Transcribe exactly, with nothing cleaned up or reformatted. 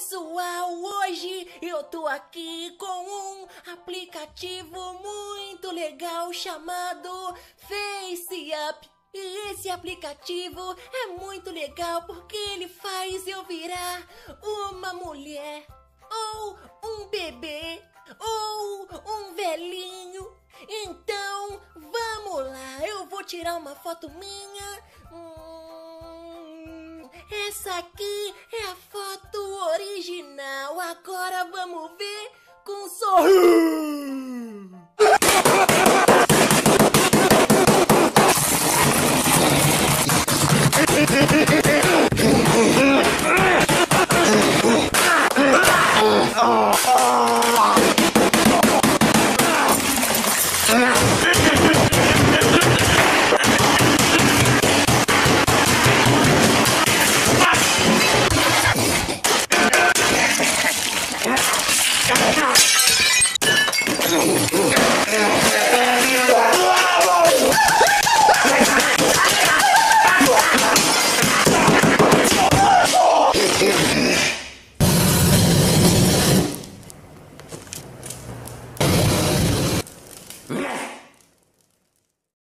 pessoal, hoje eu tô aqui com um aplicativo muito legal chamado FaceApp. E esse aplicativo é muito legal porque ele faz eu virar uma mulher, ou um bebê, ou um velhinho. Então, vamos lá, eu vou tirar uma foto minha. Hum, essa aqui é a foto original. Agora vamos ver com sorriso.